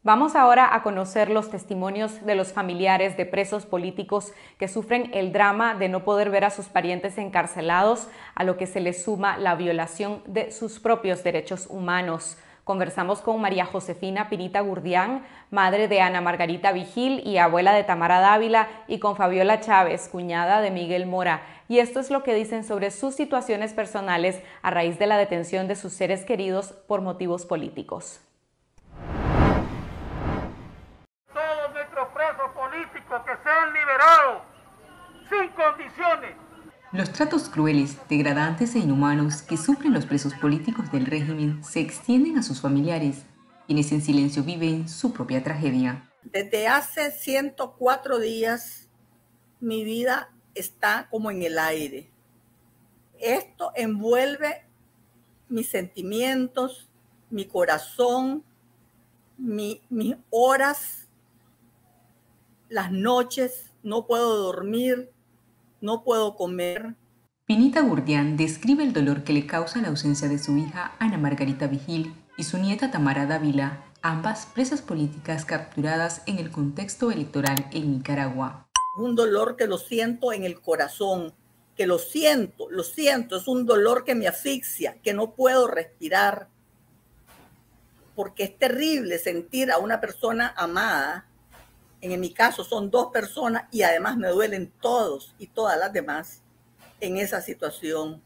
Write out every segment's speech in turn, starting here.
Vamos ahora a conocer los testimonios de los familiares de presos políticos que sufren el drama de no poder ver a sus parientes encarcelados, a lo que se les suma la violación de sus propios derechos humanos. Conversamos con María Josefina Pinita Gurdián, madre de Ana Margarita Vigil y abuela de Tamara Dávila, y con Fabiola Chávez, cuñada de Miguel Mora. Y esto es lo que dicen sobre sus situaciones personales a raíz de la detención de sus seres queridos por motivos políticos. Todos nuestros presos políticos que sean liberados sin condiciones. Los tratos crueles, degradantes e inhumanos que sufren los presos políticos del régimen se extienden a sus familiares, quienes en silencio viven su propia tragedia. Desde hace 104 días mi vida está como en el aire. Esto envuelve mis sentimientos, mi corazón, mis horas, las noches. No puedo dormir, no puedo comer. Pinita Gurdián describe el dolor que le causa la ausencia de su hija Ana Margarita Vigil y su nieta Tamara Dávila, ambas presas políticas capturadas en el contexto electoral en Nicaragua. Un dolor que lo siento en el corazón, que lo siento, es un dolor que me asfixia, que no puedo respirar, porque es terrible sentir a una persona amada. En mi caso son dos personas y además me duelen todos y todas las demás en esa situación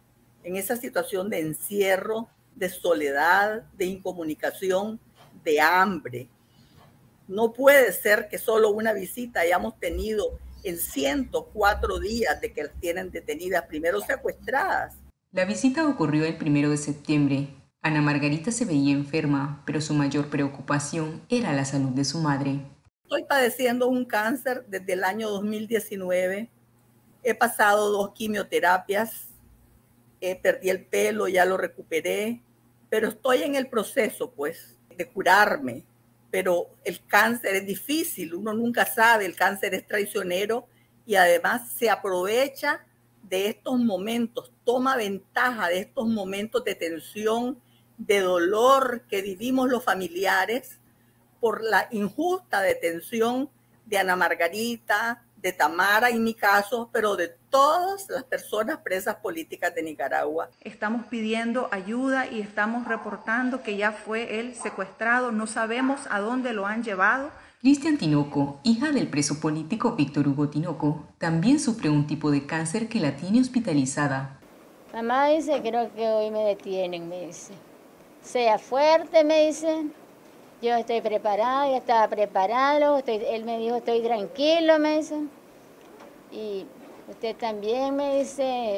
de encierro, de soledad, de incomunicación, de hambre. No puede ser que solo una visita hayamos tenido en 104 días de que las tienen detenidas, primero secuestradas. La visita ocurrió el 1 de septiembre. Ana Margarita se veía enferma, pero su mayor preocupación era la salud de su madre. Estoy padeciendo un cáncer desde el año 2019. He pasado 2 quimioterapias. Perdí el pelo, ya lo recuperé. Pero estoy en el proceso, pues, de curarme. Pero el cáncer es difícil. Uno nunca sabe. El cáncer es traicionero y además se aprovecha de estos momentos. Toma ventaja de estos momentos de tensión, de dolor que vivimos los familiares por la injusta detención de Ana Margarita, de Tamara en mi caso, pero de todas las personas presas políticas de Nicaragua. Estamos pidiendo ayuda y estamos reportando que ya fue él secuestrado, no sabemos a dónde lo han llevado. Cristian Tinoco, hija del preso político Víctor Hugo Tinoco, también sufre un tipo de cáncer que la tiene hospitalizada. Mamá dice, creo que hoy me detienen, me dice. Sea fuerte, me dicen. Yo estoy preparada, ya estaba preparado, él me dijo, estoy tranquilo, me dice. Y usted también me dice,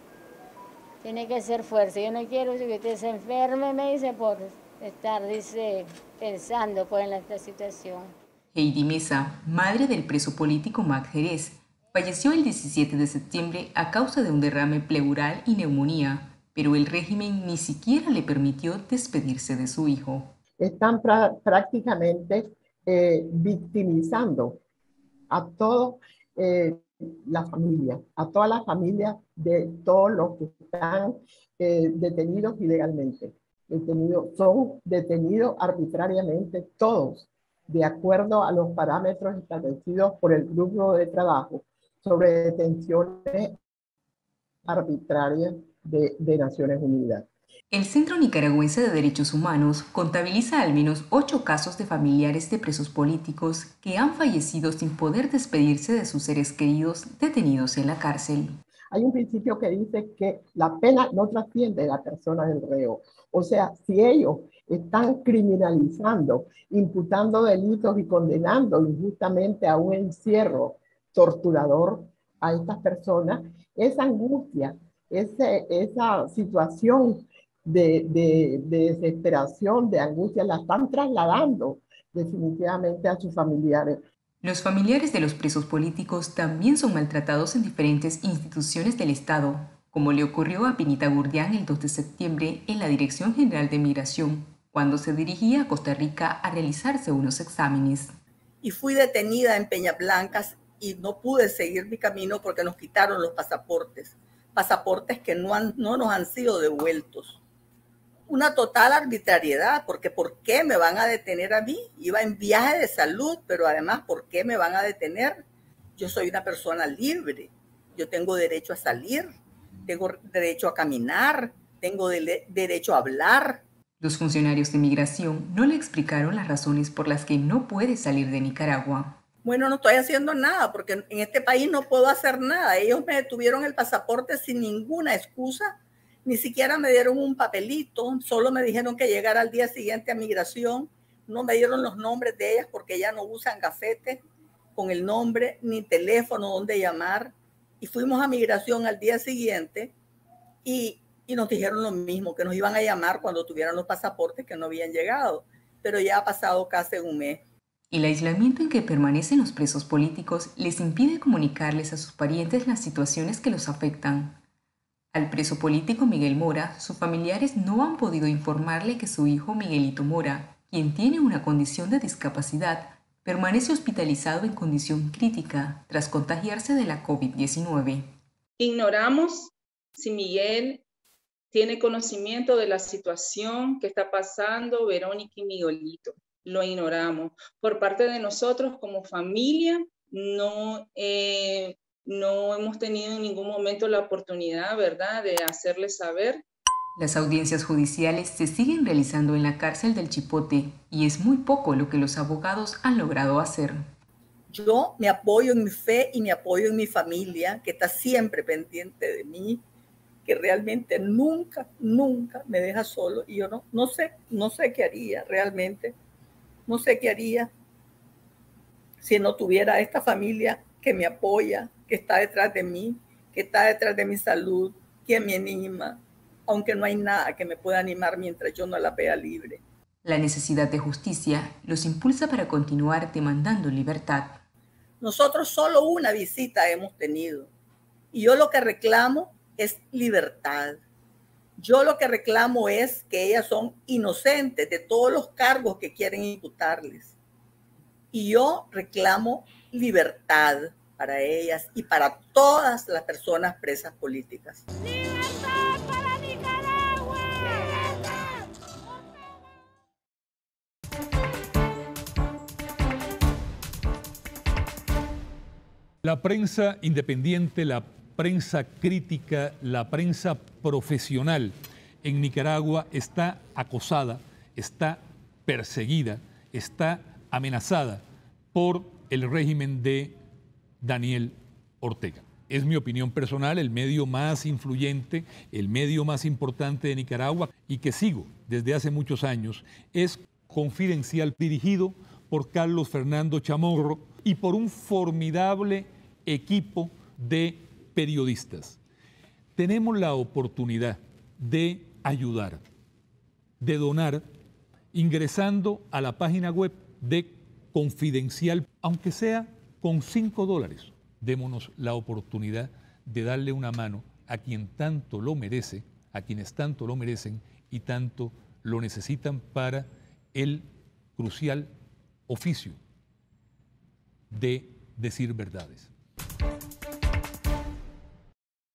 tiene que ser fuerte. Yo no quiero que usted se enferme, me dice, por estar, dice, pensando pues, en esta situación. Heidi Mesa, madre del preso político Mac Jerez, falleció el 17 de septiembre a causa de un derrame pleural y neumonía, pero el régimen ni siquiera le permitió despedirse de su hijo. Están prácticamente victimizando a toda la familia, a todas las familias de todos los que están detenidos ilegalmente. Son detenidos arbitrariamente todos, de acuerdo a los parámetros establecidos por el grupo de trabajo sobre detenciones arbitrarias de Naciones Unidas. El Centro Nicaragüense de Derechos Humanos contabiliza al menos 8 casos de familiares de presos políticos que han fallecido sin poder despedirse de sus seres queridos detenidos en la cárcel. Hay un principio que dice que la pena no trasciende la persona del reo. O sea, si ellos están criminalizando, imputando delitos y condenando injustamente a un encierro torturador a estas personas, esa angustia, esa situación de desesperación, de angustia, la están trasladando definitivamente a sus familiares. Los familiares de los presos políticos también son maltratados en diferentes instituciones del Estado, como le ocurrió a Pinita Gurdián el 2 de septiembre en la Dirección General de Migración, cuando se dirigía a Costa Rica a realizarse unos exámenes. Y fui detenida en Peñablancas y no pude seguir mi camino porque nos quitaron los pasaportes que no nos han sido devueltos. una total arbitrariedad, porque ¿por qué me van a detener a mí? Iba en viaje de salud, pero además, ¿por qué me van a detener? Yo soy una persona libre, yo tengo derecho a salir, tengo derecho a caminar, tengo derecho a hablar. Los funcionarios de migración no le explicaron las razones por las que no puede salir de Nicaragua. Bueno, no estoy haciendo nada porque en este país no puedo hacer nada. Ellos me detuvieron el pasaporte sin ninguna excusa, ni siquiera me dieron un papelito, solo me dijeron que llegara al día siguiente a migración. No me dieron los nombres de ellas porque ya no usan gafete con el nombre ni teléfono donde llamar. Y fuimos a migración al día siguiente y nos dijeron lo mismo, que nos iban a llamar cuando tuvieran los pasaportes que no habían llegado. Pero ya ha pasado casi un mes. El aislamiento en que permanecen los presos políticos les impide comunicarles a sus parientes las situaciones que los afectan. Al preso político Miguel Mora, sus familiares no han podido informarle que su hijo Miguelito Mora, quien tiene una condición de discapacidad, permanece hospitalizado en condición crítica tras contagiarse de la COVID-19. Ignoramos si Miguel tiene conocimiento de la situación que está pasando Verónica y Miguelito. Lo ignoramos. Por parte de nosotros como familia no hemos tenido en ningún momento la oportunidad, ¿verdad?, de hacerles saber. Las audiencias judiciales se siguen realizando en la cárcel del Chipote y es muy poco lo que los abogados han logrado hacer. Yo me apoyo en mi fe y me apoyo en mi familia, que está siempre pendiente de mí, que realmente nunca me deja solo. Y yo no sé qué haría realmente. No sé qué haría si no tuviera esta familia que me apoya, que está detrás de mí, que está detrás de mi salud, que me anima, aunque no hay nada que me pueda animar mientras yo no la vea libre. La necesidad de justicia los impulsa para continuar demandando libertad. Nosotros solo una visita hemos tenido y yo lo que reclamo es libertad. Yo lo que reclamo es que ellas son inocentes de todos los cargos que quieren imputarles. Y yo reclamo libertad para ellas y para todas las personas presas políticas. ¡Libertad para Nicaragua! ¡Libertad! La prensa independiente, la prensa crítica, la prensa profesional en Nicaragua está acosada, está perseguida, está amenazada por el régimen de Daniel Ortega. Es mi opinión personal, el medio más influyente, el medio más importante de Nicaragua y que sigo desde hace muchos años, es Confidencial, dirigido por Carlos Fernando Chamorro y por un formidable equipo de periodistas. Tenemos la oportunidad de ayudar, de donar, ingresando a la página web de Confidencial, aunque sea con $5. Démonos la oportunidad de darle una mano a quien tanto lo merece, a quienes tanto lo merecen y tanto lo necesitan para el crucial oficio de decir verdades.